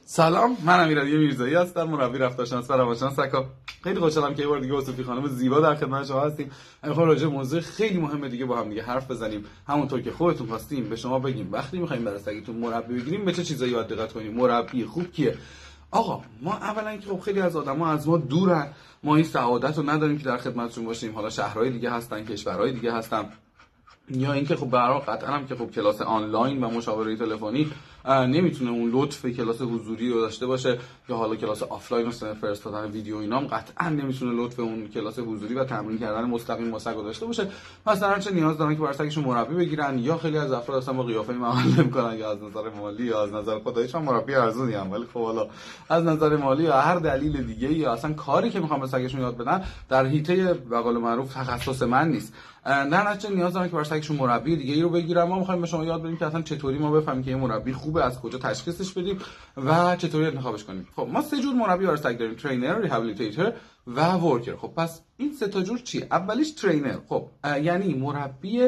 سلام، من امیرعلی میرزایی هستم، مربی رفتارشناس و روانشناس سکا. خیلی خوشحالم که یه بار دیگه وصفی خانم زیبا در خدمت شما هستیم. میخوایم راجع به موضوع خیلی مهم دیگه با هم دیگه حرف بزنیم. همونطور که خودتون خواستیم به شما بگیم وقتی می‌خوایم برای سگتون مربی بگیریم به چه چیزایی باید دقت کنیم. مربی خوب کیه؟ آقا ما اولا که خب خیلی از آدما از ما دورن، ما این سعادت رو نداریم که در خدمتشون باشیم. حالا شهرهای دیگه هستن، کشورهای دیگه هستن، یا اینکه خب به هر حال قطعا هم که خب کلاس آنلاین و مشاوره تلفنی نمیتونه اون لطف کلاس حضوری رو داشته باشه، یا حالا کلاس آفلاین مثلا فرستادن ویدیو اینا هم قطعا نمیتونه لطف اون کلاس حضوری و تمرین کردن مستقیم با سگ داشته باشه. مثلا چه نیاز دارن که برای سگشون مربی بگیرن، یا خیلی از افراد اصلا با قیافه معامله میکنن، یا از نظر مالی یا از نظر خداییش هم مربی ارزونی هم، ولی خب حالا از نظر مالی یا هر دلیل دیگه یا اصلا کاری که میخوام به سگشون یاد بدن در حیطه به قول معروف تخصص من نیست، در نتیجه نیاز دارن که برای سگشون مربی دیگه ای رو بگیرن. ما میخوایم به شما یاد بدیم که اصلا چطوری ما بفهمیم که این مربی خوبه، از کجا تشخیصش بدیم و چطوری انتخابش کنیم. خب ما سه جور مربی برای سگ داریم: ترینر، ریهابیلیتیتور و ورکر. خب پس این سه تا جور چی؟ اولیش ترینر. خب یعنی مربی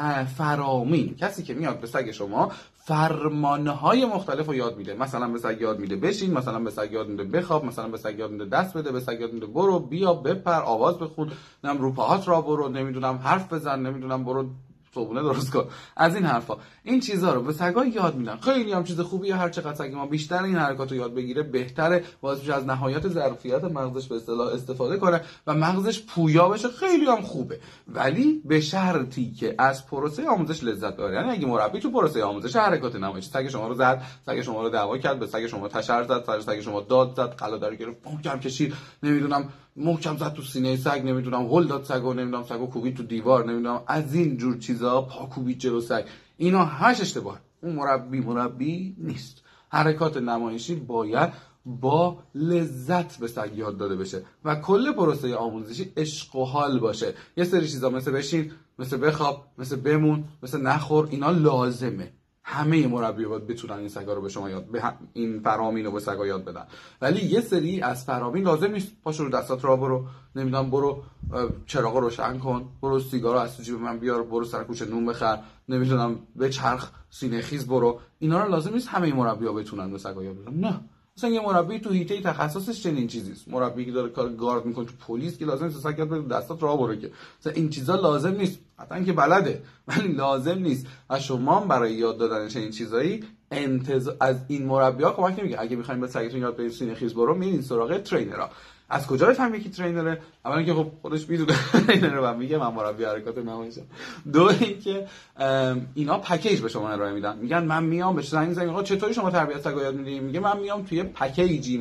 فرامین، کسی که میاد به سگ شما فرمانهای مختلف رو یاد میده. مثلا به سگ یاد میده بشین، مثلا به سگ یاد میده بخواب، مثلا به سگ یاد میده دست بده، به سگ یاد میده برو بیا بپر، آواز بخون، نمیدونم رو پاهات را برو، نمیدونم حرف بزن، نمیدونم برو صبونه درست کن، از این حرفا. این چیزا رو به سگا یاد میدن. خیلی هم چیز خوبیه، هر چقدر سگ ما بیشتر این حرکات رو یاد بگیره بهتره، باعث میشه از نهایت ظرفیت مغزش به اصطلاح استفاده کنه و مغزش پویا بشه. خیلی هم خوبه، ولی به شرطی که از پروسه آموزش لذت ببره. یعنی اگه مربی تو پروسه آموزش حرکات نمایش، سگ شما رو زد، سگ شما رو دعوا کرد، به سگ شما تشر زد، سگ شما داد زد، قلادر گرفت، محکم کشید، نمیدونم محکم زد تو سینه سگ، نمیدونم هول داد سگو، نمیدونم سگو کوبید تو دیوار، نمیدونم از این جور چیزا، پا کوبید جلو سگ، اینا همش اشتباهه. اون مربی نیست. حرکات نمایشی باید با لذت به سگ یاد داده بشه و کل پروسه آموزشی عشق و حال باشه. یه سری چیزا مثل بشین، مثل بخواب، مثل بمون، مثل نخور، اینا لازمه. همه مربی‌ها باید بتونن این سگا رو به شما این فرامین رو به سگا یاد بدن، ولی یه سری از فرامین لازم نیست. پاشو رو دستات را برو، نمیدونم برو چراغ روشن کن، برو سیگارو از تو جیب من بیار، برو سر کوچه نون بخر، نمیدونم بچرخ سینه خیز برو. اینا رو لازم نیست همه مربی‌ها بتونن به سگا یاد بدن. نه، مثلا یه مربی تو حیطه تخصصش چنین چیزی است. مربی که داره کار گارد میکنه تو پلیس که لازم نیست سگ یاد بده دستات راه برو، که مثلا این چیزا لازم نیست. حتما که بلده ولی لازم نیست. و شما برای یاد دادن چنین چیزایی از این مربی‌ها کمک نمیگیره. اگه می‌خواید به سگتون یاد بدید سینه خیز برو، میرین سراغ ترینرها. از کجا بفهمید کی ترینره؟ اولا که خب خودش میدونه ترینره و میگه من مربی حرکات نمایشم. دو اینکه اینا پکیج به شما ارائه میدن. میگن من میام به زنگ آقا چطوری شما تربیت سگا یاد میدید؟ میگه من میام توی پکیجی،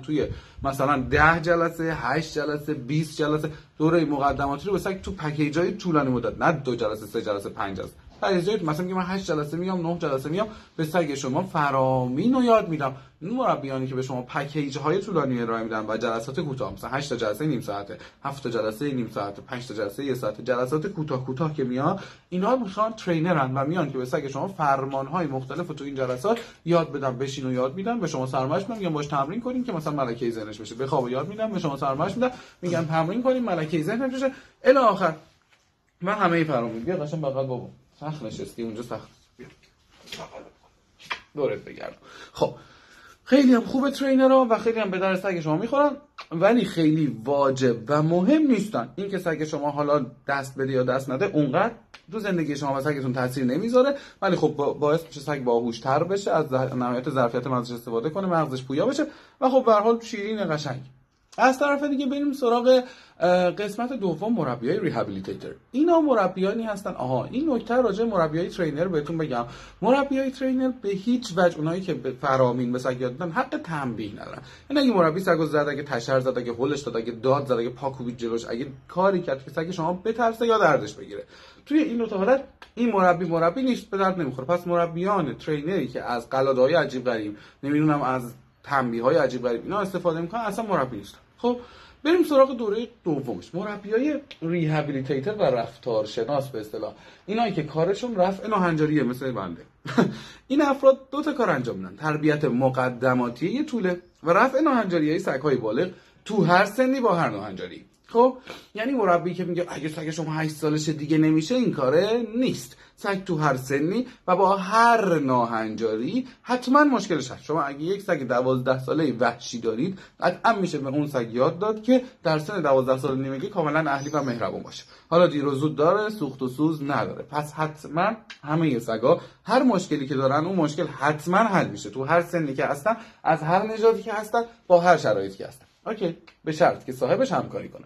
مثلا 10 جلسه، 8 جلسه، 20 جلسه دوره مقدماتی رو به سگ تو پکیجای طولانی مدت، نه 2 جلسه، 3 جلسه، 5 جلسه. مثلا میگم من 8 جلسه میام، 9 جلسه میام به سگ شما فرامین رو یاد میدم. این مربیانی که به شما پکیج های طولانی ارائه میدن و جلسات کوتاه، مثلا 8 تا جلسه نیم ساعته، 7 تا جلسه نیم ساعته، 5 تا جلسه 1 ساعته، جلسات کوتاه که میاد، اینا میخوان ترینرن و میان که به سگ شما فرمان های مختلف رو تو این جلسات یاد بدن. بشین و یاد میدن، به شما سرمایش میدن، میگن باش تمرین کنین که مثلا ملکه ذهنش بشه. بخواب یاد میدن، به شما سرمایش میدن، میگن تمرین کنین ملکه ذهنش بشه الی آخر. من همه فرامین بیا قشنگ بغل بابا سخت نشستی اونجا، سخت دورت بگردم. خب خیلی هم خوبه ترینرها و خیلی هم به در سگ شما میخورن، ولی خیلی واجب و مهم نیستن. این که سگ شما حالا دست بده یا دست نده اونقدر تو زندگی شما و سگتون تاثیر نمیذاره، ولی خب باعث میشه سگ باهوش‌تر بشه، از نهایت ظرفیت مغزش استفاده کنه، مغزش پویا بشه و خب به هر حال شیرین قشنگ. از طرف دیگه بریم سراغ قسمت دوم، مربیای ریهابیلیتیتور. اینا مربیانی هستن. این نکته راجع مربیای ترینر بهتون بگم. مربیای ترینر به هیچ وجه اونایی که به فرامین به سگ یاد دادن حق تنبیه ندارن. یعنی اگه مربی سگو زد، اگه تشر زد، اگه هولش داد، اگه داد زد، اگه پا کوبید جلوش، اگه کاری کرد که سگ شما بترسه یا دردش بگیره، توی این دو تا حالت این مربی نیست، به درد نمیخوره. پس مربیان ترینری که از قلاده‌های عجیب غریب، نمیدونم از تنبیه‌های عجیب غریب اینا استفاده میکنن، اصلا مربی نیست. خب بریم سراغ دوره دومش، مربیای ریهابیلیتیتور و رفتارشناس به اصطلاح. اینایی که کارشون رفع ناهنجاریه، مثل بنده. این افراد دو تا کار انجام میدن: تربیت مقدماتی طوله و رفع ناهنجاری‌های سگ‌های بالغ تو هر سنی با هر ناهنجاری. خب یعنی مربی که میگه اگه سگ شما 8 سالشه دیگه نمیشه، این کاره نیست. سگ تو هر سنی و با هر ناهنجاری حتما مشکلش هست. شما اگه یک سگ 12 ساله وحشی دارید، قطعا میشه به اون سگ یاد داد که در سن 12 سال نیمگی کاملا اهلی و مهربون باشه. حالا دیر و زود داره، سوخت و سوز نداره. پس حتما همه سگا هر مشکلی که دارن اون مشکل حتما حل میشه تو هر سنی که هستن، از هر نژادی که هستن، با هر شرایطی که هستن. اوکی، به شرط که صاحبش همکاری کنه.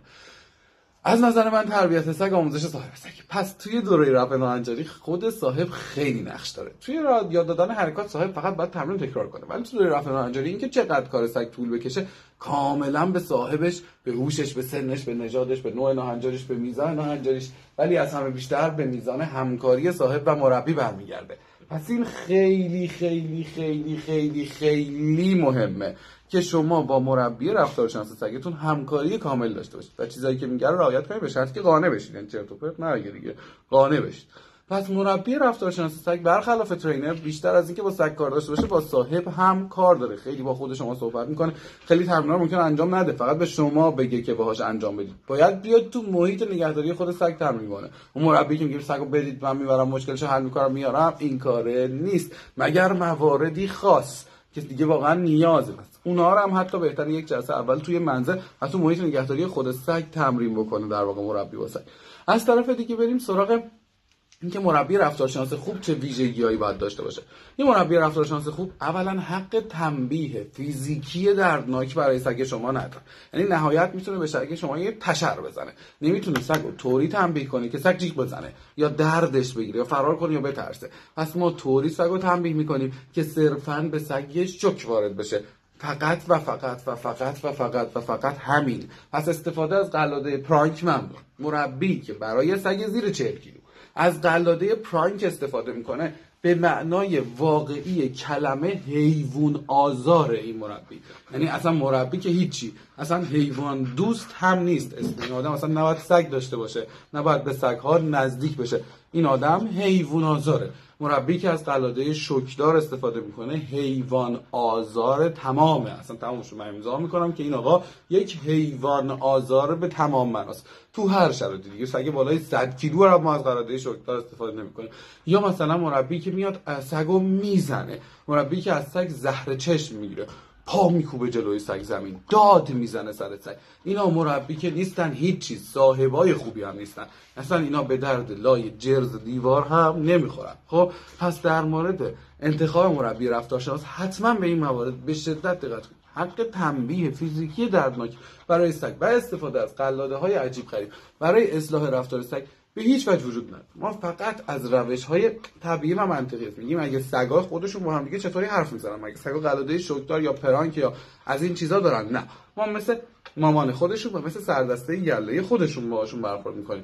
از نظر من تربیت سگ آموزش صاحب سگ. پس توی دوره رفع ناهنجاری خود صاحب خیلی نقش داره. توی یاد دادن حرکات صاحب فقط باید تمرین تکرار کنه، ولی توی دوره رفع ناهنجاری اینکه چقدر کار سگ طول بکشه کاملا به صاحبش، به هوشش، به سنش، به نژادش، به نوع ناهنجاریش، به میزان ناهنجاریش، ولی از همه بیشتر به میزان همکاری صاحب و مربی برمیگرده. پس این خیلی خیلی خیلی خیلی خیلی مهمه که شما با مربی رفتارشناس سگتون همکاری کامل داشته باشید و چیزایی که میگه رو رعایت کنید، به شرطی که قانع بشید. یعنی چرت و پرت نگید دیگه، قانع بشید. پس مربی رفتارشناس سگ برخلاف ترینر بیشتر از اینکه با سگ کار داشته باشه، با صاحب هم کار داره. خیلی با خود شما صحبت میکنه، خیلی تمرین‌ها ممکنه انجام نده، فقط به شما بگه که باهاش انجام بدید. باید بیاد تو محیط نگهداری خود سگ تمرین کنه. اون مربی که میگه سگو بدید من میبرم مشکلشو حل میکنم میارم، این کاره نیست، مگر مواردی خاص که دیگه واقعا نیازه. اونا رو هم حتی بهتره یک جلسه اول توی منزل حتی محیط نگهداری خود سگ تمرین بکنه در واقع مربی با سگ. از طرف دیگه بریم سراغ اینکه مربی رفتارشناس خوب چه ویژگی‌هایی باید داشته باشه. یه مربی رفتارشناس خوب اولا حق تنبیه فیزیکی دردناک برای سگ شما نداره. یعنی نهایت میتونه به سگ شما یه تشر بزنه، نمیتونه سگو طوری تنبیه کنه که سگ جیغ بزنه یا دردش بگیره یا فرار کنه یا بترسه. پس ما طوری سگو تنبیه میکنیم که صرفاً به سگ یه شوک وارد بشه، فقط و فقط و فقط و فقط و فقط همین. پس استفاده از قلاده پرانک ممنوع. مربی که برای سگ زیر 40 کیلو از قلاده پرانک استفاده میکنه به معنای واقعی کلمه حیوان آزاره این مربی. یعنی اصلا مربی که هیچی، اصلا حیوان دوست هم نیست. این آدم اصلا نباید سگ داشته باشه، نباید به سگ‌ها نزدیک بشه. این آدم حیوان آزاره. مربی که از قلاده شوکدار استفاده میکنه حیوان آزار تمامه. اصلا تمامش رو من امضا میکنم که این آقا یک حیوان آزار به تمام معناست تو هر شرایطی. دیگه سگ بالای 100 کیلو رو ما از قلاده شوکدار استفاده نمیکنیم. یا مثلا مربی که میاد سگو میزنه، مربی که از سگ زهر چشم میگیره، پا میکوبه جلوی سگ زمین، داد میزنه سر سگ. اینا مربی که نیستن هیچ چیز، صاحبای خوبی هم نیستن. اصلا اینا به درد لای جرز دیوار هم نمیخورن. خب پس در مورد انتخاب مربی رفتارشناس حتما به این موارد به شدت دقت کنید. حق تنبیه فیزیکی دردناک برای سگ و استفاده از قلاده‌های عجیب غریب برای اصلاح رفتار سگ به هیچ وجه وجود نداره. ما فقط از روش‌های طبیعی و منطقی میگیم. اگه سگا خودشون با هم دیگه چطوری حرف میزنن، اگه سگا قلاده شوکدار یا پرانک یا از این چیزا دارن، نه، ما مثل مامان خودشون و مثل سردسته یله خودشون باهاشون برخورد میکنیم.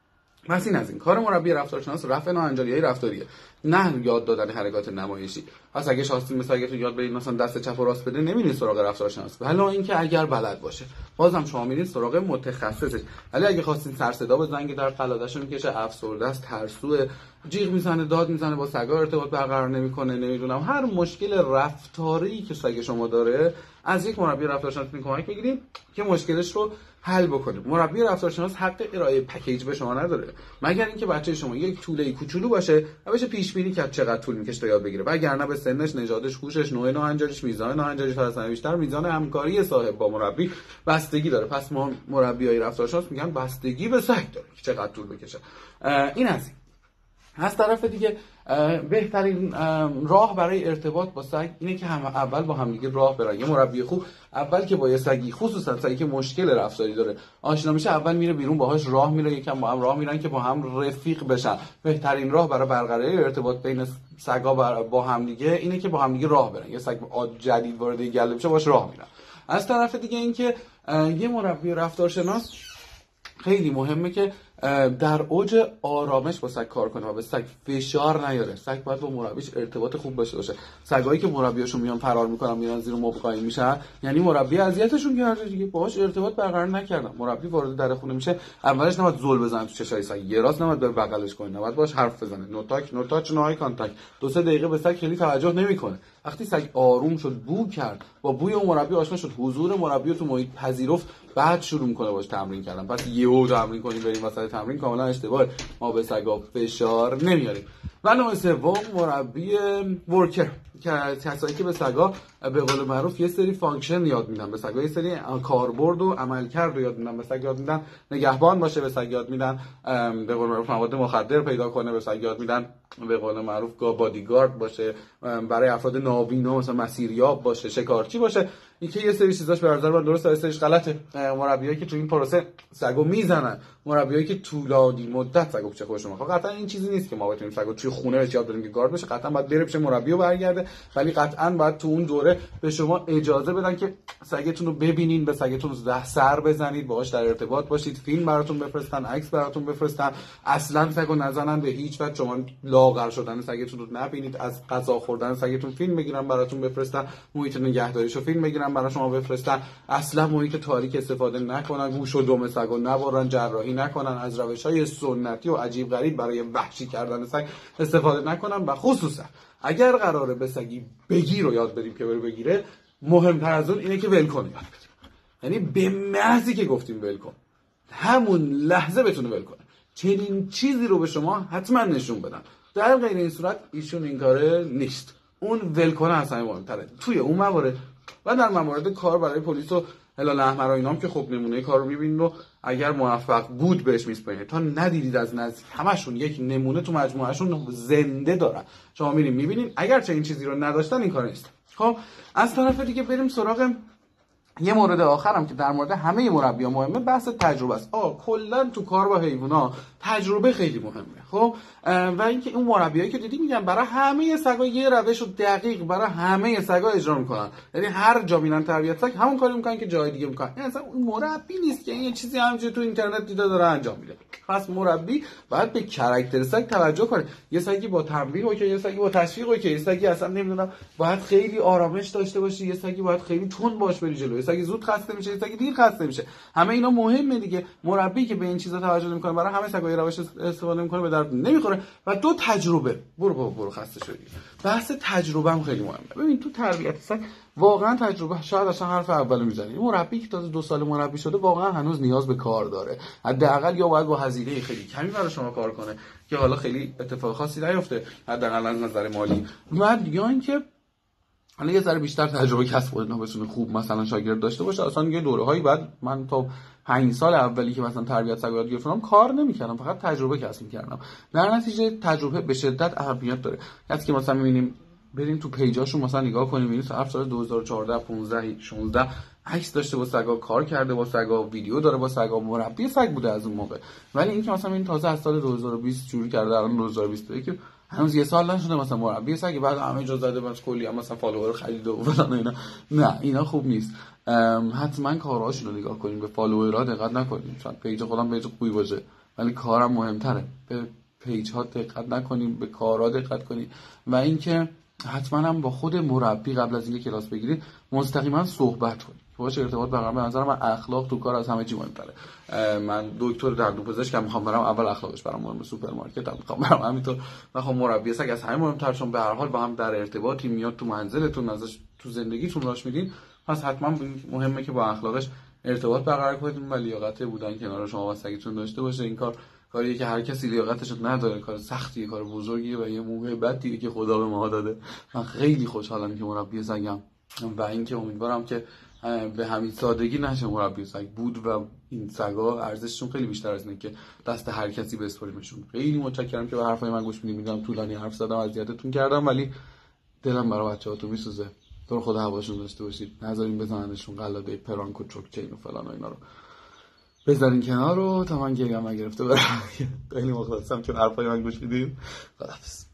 پس این از این کار مربی رفتارشناس رفع ناهنجاری‌های رفتاریه، نه یاد دادن حرکات نمایشی. پس اگه خواستین مثلا یاد بدید مثلا دست چپ و راست بده، نمیرین سراغ رفتارشناس، ولی اینکه اگر بلد باشه بازم شما میرین سراغ متخصصش. ولی اگه خواستین سر صدا بزنین که در قلاده‌شو میکشه، افسرده است، ترسوه، جیغ میزنه، داد میزنه، با سگا ارتباط برقرار نمیکنه، نمیدونم هر مشکل رفتاری که سگ شما داره، از یک مربی رفتارشناس کمک بگیرید که مشکلش رو حل بکنید. مربی رفتارشناس حق ارائه پکیج به شما نداره، مگر اینکه بچه شما یک توله کوچولو باشه و بشه پیش بینی کرد چقدر طول میکشه تا یاد بگیره، وگرنه به سنش، نژادش، هوشش، نوع ناهنجاریش، میزان ناهنجاریش تا بیشتر میزان همکاری صاحب با مربی بستگی داره. پس ما مربیای رفتارشناس میگن بستگی به سگ داره که چقدر طول بکشه. این از این. از طرف دیگه بهترین راه برای ارتباط با سگ اینه که اول با هم دیگه راه برن. یه مربی خوب اول که با یه سگی، خصوصا سگی که مشکل رفتاری داره، آشنا میشه، اول میره بیرون باهاش راه میره، یکم با هم راه میرن که با هم رفیق بشن. بهترین راه برای برقراری ارتباط بین سگا با هم دیگه اینه که با هم دیگه راه برن. یه سگ جدید وارد گله بشه باهاش راه میرن. از طرف دیگه اینکه یه مربی رفتارشناس خیلی مهمه که در اوج آرامش با سگ کار کنه و به سگ فشار نیاره. سگ باید با مربیش ارتباط خوب داشته باشه. سگایی که مربیاشون میان فرار میکنن میرن زیر مبل قایم میشن، یعنی مربی اذیتشون کرده دیگه، باهاش ارتباط برقرار نکردن. مربی وارد در خونه میشه، اولش نباید زل بزنه تو چشای سگ، یه راست نباید بره بغلش کنه، نباید باهاش حرف بزنه، نو تاچ نو های کانتاکت. 2-3 دقیقه به سگ خیلی توجه نمیکنه. وقتی سگ آروم شد، بو کرد، با بوی اون مربی آشنا شد، حضور مربی رو تو محیط پذیرفت، بعد شروع میکنه باش تمرین کردن. پس یهو تمرین کنیم بریم وسط تمرین کاملا اشتباهه. ما به سگا فشار نمیاریم. و نوع سوم مربی ورکر، که کسایی که به سگا به قول معروف یه سری فانکشن یاد میدن، به سگا یه سری کاربرد و عملکرد رو یاد میدن. به سگ یاد میدن نگهبان باشه، به سگ یاد میدن به قول معروف مواد مخدر پیدا کنه، به سگ یاد میدن به قول معروف بادیگارد باشه، برای افراد نابینا مثلا مسیریاب باشه، شکارچی باشه. این که یه سری چیزاش به نظر من درسته، یه سریش غلطه. مربیایی که تو این پروسه سگو میزنن، مربیایی که طولانی مدت سگو پیش خودشون میخوان، قطعا این چیزی نیست که ما بتونیم سگو توی خونه بهش یاد بدیم که گارد بشه. قطعا باید بره پیش مربی و برگرده، ولی قطعا باید تو اون دوره به شما اجازه بدن که سگتون رو ببینین، به سگتون سر بزنید، باهاش در ارتباط باشید، فیلم براتون بفرستن، عکس براتون بفرستن. اصلا سگو نزنن، به هیچ وجه شما لاغر شدن سگتون رو نبینید، از غذا خوردن سگتون فیلم بگیرن براتون بفرستن، محیط نگهداریشو فیلم بگیرن برای شما بفرستن. اصلا محیط تاریک استفاده نکنن، گوش و دم سگو نبرن، جراحی نکنن، از روش‌های سنتی و عجیب غریب برای وحشی کردن سگ استفاده نکنن. و خصوصا اگر قراره به سگی بگیر رو یاد بدیم که بره بگیره، مهمتر از اون اینه که ول کنه یاد بدیم. یعنی به محضی که گفتیم ول کن، همون لحظه بتونه ول کنه. چنین چیزی رو به شما حتما نشون بدن. در غیر این صورت ایشون این کاره نیست. اون ول کنه اصلا مهمتره توی اون موارد. و در موارد کار برای پلیس و هلال احمر و اینام که خب نمونه کار رو می‌بینید و اگر موفق بود بهش میسپارید. تا ندیدید از نزدیک همشون یک نمونه تو مجموعهشون زنده دارن، شما می‌بینید. اگر چه این چیزی رو نداشتن این کار نیست. خب از طرف دیگه بریم سراغ یه مورد آخرم که در مورد همه مربی‌ها مهمه، بحث تجربه است. کلا تو کار با حیونا تجربه خیلی مهمه. خب و اینکه اون مربیایی که دیدی میگن برای همه سگا یه روش و دقیق برای همه سگا اجرا میکنن، یعنی هر جا میرن تربیت سگ همون کاری میکنن که جای دیگه میکنن. یعنی اصلا اون مربی نیست که این چیزی همینجوری تو اینترنت دیده داره انجام میده. پس مربی باید به کاراکتر سگ توجه کنه. یه سگی با تنبیه اوکی، یه سگی با تشویق اوکی، یه سگی اصلا نمیدونم باید خیلی آرامش داشته باشه، یه سگی باید خیلی تون باش بری جلو، یه سگی زود خسته میشه، یه سگی دیر خسته میشه. همه اینا مهمه دیگه. مربی که به این چیزا توجه نمیکنه، برای همه سگا یه روش استفاده میکنه، به درد نمیخوره. و دو تجربه، برو خسته شدی. بحث تجربه هم خیلی مهمه. ببین تو تربیت سگ واقعا تجربه، شاید اصلا حرف اولو میزنی. مربی که تازه 2 سال مربی شده واقعا هنوز نیاز به کار داره. حداقل یا باید با هزینه خیلی کمی برای شما کار کنه که حالا خیلی اتفاق خاصی نیفته حداقل از نظر مالی، و یا اینکه حالا یه ذره بیشتر تجربه کسب کنه، بتونه خوب مثلا شاگرد داشته باشه. اصلا یه دوره‌هایی بعد من تا 5 سال اولی که مثلا تربیت سگ یاد گرفتم کار نمی‌کردم، فقط تجربه کسب می‌کردم. در نتیجه تجربه به شدت اهمیت داره. کسی که مثلا می‌بینیم بریم تو پیجاشون مثلا نگاه کنیم، می‌بینیم صرف سال 2014 15 16 عکس داشته با سگا، کار کرده با سگا، ویدیو داره با سگا، مربی سگ بوده از اون موقع. ولی اینکه مثلا این تازه از سال 2020 شروع کرده، الان 2021 که هنوز یه سال نشده مثلا مربی سگ، بعد همه جا زده بس کلی هم مثلا فالوور خرید و فلان اینا. نه اینا خوب نیست. حتما کارهاشون رو نگاه کنیم، به فالوورها دقت نکنیم. شاید پیج خودم پیج خوبی باشه ولی کارم مهمتره. به پیج ها دقت نکنیم، به کارها دقت کنیم. و اینکه حتما هم با خود مربی قبل از اینکه کلاس بگیرید مستقیما صحبت کنید. باشه ارتباط برقرار. به نظر من اخلاق تو کار از همه چی مهمتره. من دکتر دندونپزشکم، میخوام برم اول اخلاقش برام مهمه، سوپرمارکتم میخوام برم همینطور. میخوام مربی سگ از همه مهمتر، چون به هر حال با هم در ارتباطی، میاد تو منزلتون، ازش تو زندگیتون راش میدین. پس حتما مهمه که با اخلاقش ارتباط برقرار کنید و لیاقت بودن کنار شما و سگتون داشته باشه. این کاریه که هر کسی لیاقتش رو نداره، کار سختیه، کار بزرگیه و یه موهبتیه که خدا به ما داده. من خیلی خوشحالم که مربی سگم و اینکه امیدوارم که به همین سادگی نشه مربی سگ بود و این سگا ارزششون خیلی بیشتر از اینه که دست هر کسی بسپاریمشون. خیلی متشکرم که به حرفای من گوش میدید. میدونم طولانی حرف زدم، اذیتتون کردم، ولی دلم برای بچه‌هاتون میسوزه. تو خدا هواشون داشته باشید، نذارین بزننشون قلاده پرانک و چوکچین و فلان و اینا رو بذارین کنار رو تا من گریه‌ام نگرفته برم. خیلی مخلصم که حرفای من گوش میدید. خداحافظ.